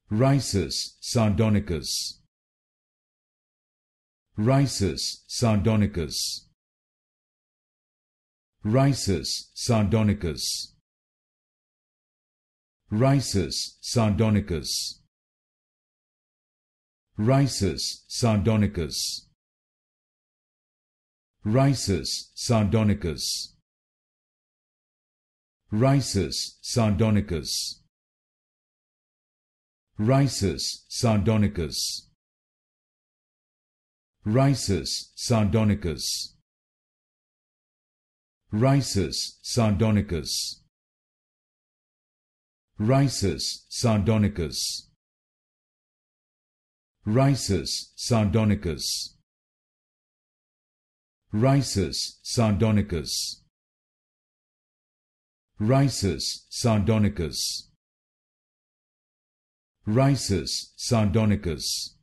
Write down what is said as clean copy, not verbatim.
Risus Sardonicus. Risus Sardonicus. Risus Sardonicus. Risus Sardonicus. Risus Sardonicus. Risus Sardonicus. Risus Sardonicus. Risus Sardonicus. Risus Sardonicus. Risus Sardonicus. Risus Sardonicus. Risus Sardonicus. Risus Sardonicus. Risus Sardonicus. Risus Sardonicus.